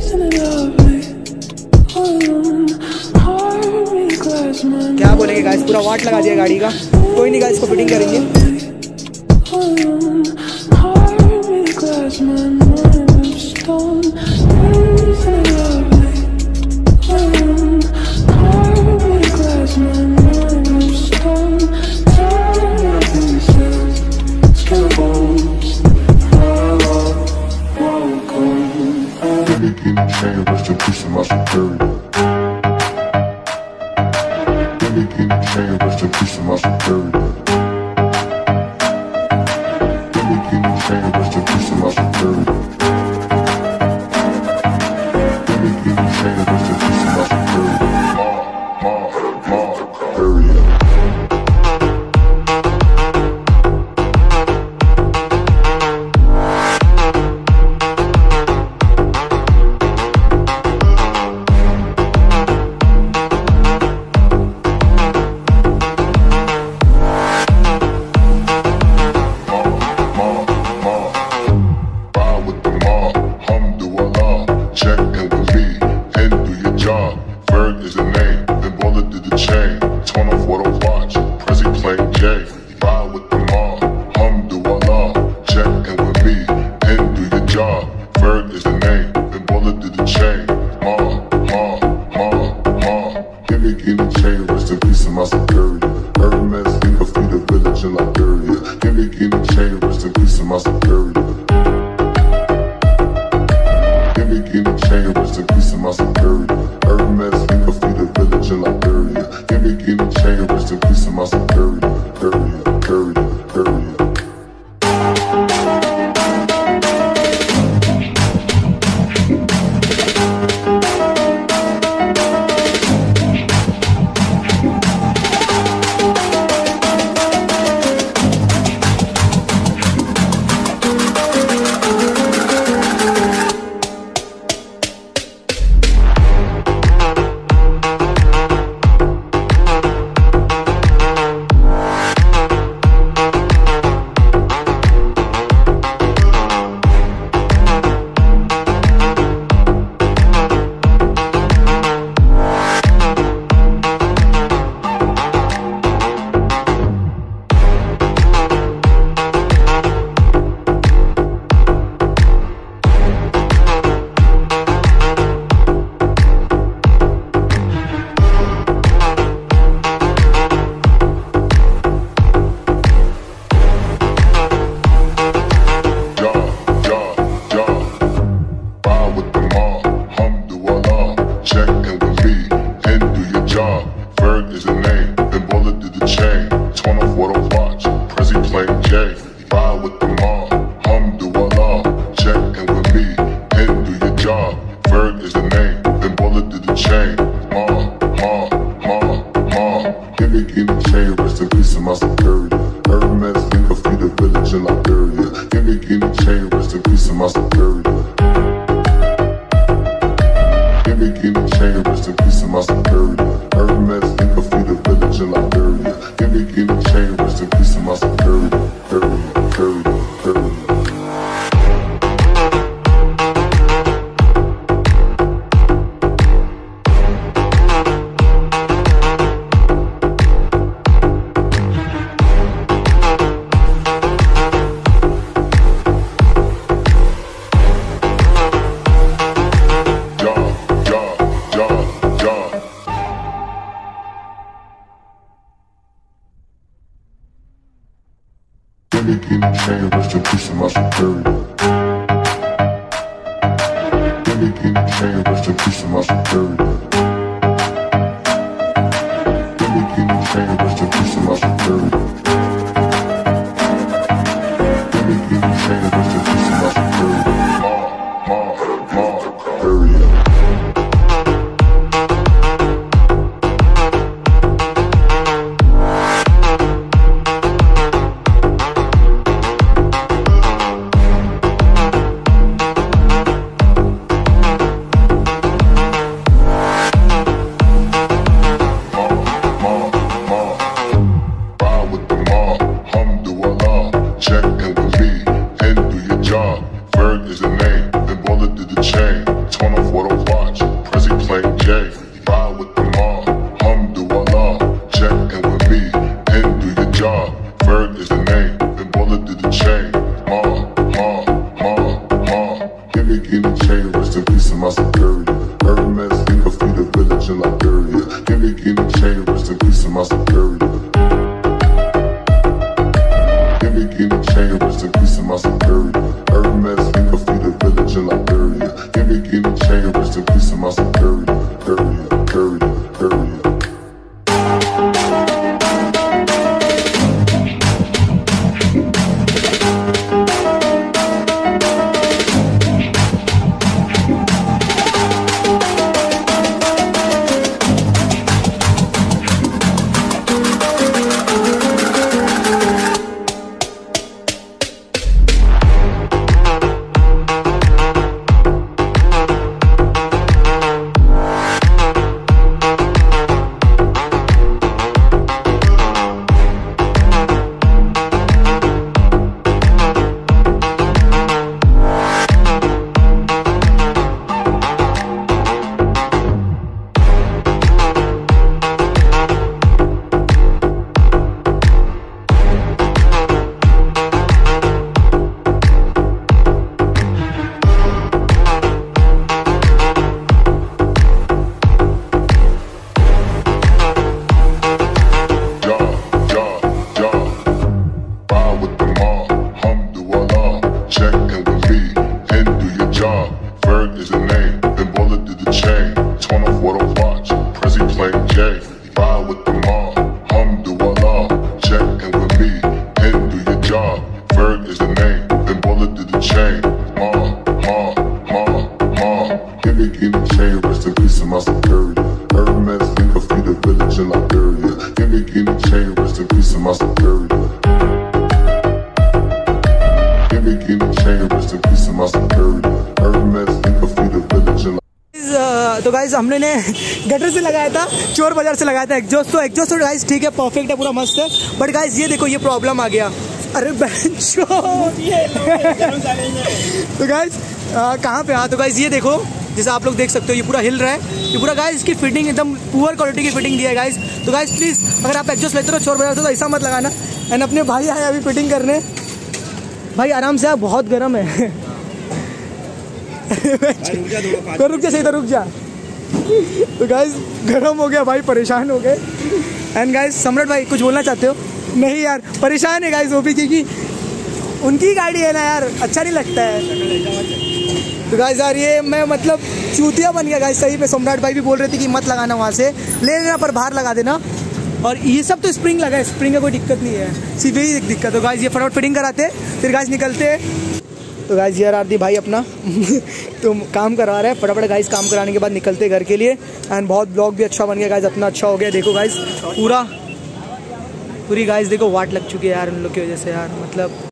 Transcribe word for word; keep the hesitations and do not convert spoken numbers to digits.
क्या बोलेंगे गाइस, पूरा वाट लगा दिया गाड़ी का। कोई नहीं गाइस, इसको फिटिंग करेंगे। Check in with me and do your job. Bird is the name, then Baller did the chain. turn off what I watch. Prezi playing J, ride with the mob. Alhamdulillah, check in with me and do your job. Bird is the name, then bullet did the chain. Ma, ma, ma, ma. Give me give the chain, rest in peace of my security. Hermes, think of feed the village in Liberia. Give me give the chain, rest in peace of my security. Give me give the chain, rest in peace of my security. Hermes, think of feed the village in Liberia. Give me give the chain, rest in peace of my security. Courier, courier, courier. तो guys हमने ने gutter से लगाया था, चोर बाजार से लगाया था एग्जॉस्ट। तो एग्जॉस्ट तो गाइज ठीक है, परफेक्ट है, पूरा मस्त है। बट गाइज ये देखो, ये प्रॉब्लम आ गया। अरे बेंचो तो गाइज कहाँ पे? हाँ तो गाइज ये देखो, जैसे आप लोग देख सकते हो ये पूरा हिल रहा है। ये पूरा गाइज इसकी फिटिंग एकदम पुअर क्वालिटी की फिटिंग दी है गाइज। तो गाइज प्लीज़ अगर आप एग्जॉस्ट लेते हो चोर बाजार से तो ऐसा मत लगाना। एंड अपने भाई आए अभी फिटिंग करने। भाई आराम से, आप बहुत गर्म है। तो रुक जा, सही तो रुक जा। तो गाइज गर्म हो गया भाई, परेशान हो गए। एंड गाइज सम्राट भाई कुछ बोलना चाहते हो? नहीं यार, परेशान है गाइज वो भी, क्योंकि उनकी गाड़ी है ना यार, अच्छा नहीं लगता है। तो गाइज यार ये मैं मतलब चूतिया बन गया गाइज सही पे। सम्राट भाई भी बोल रहे थे कि मत लगाना वहाँ से, ले लेना पर बाहर लगा देना। और ये सब तो स्प्रिंग लगा है, स्प्रिंग का कोई दिक्कत नहीं है, सिर्फ यही एक दिक्कत। तो गाइज ये फटाफट फिटिंग कराते फिर गाइज निकलते। तो गाइज यार आरती भाई अपना तो काम करवा रहा है फटाफट गाइज। काम कराने के बाद निकलते घर के लिए। एंड बहुत ब्लॉग भी अच्छा बन गया गाइज, अपना अच्छा हो गया। देखो गाइज पूरा पूरी गाइज देखो वाट लग चुकी है यार उन लोग की वजह से यार, मतलब